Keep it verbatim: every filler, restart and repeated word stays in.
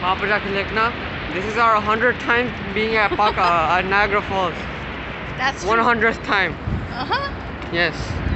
वहाँ पर जाके देखना. This is our hundredth time being at Paca at Niagara Falls. That's one hundredth time. Uh huh. Yes.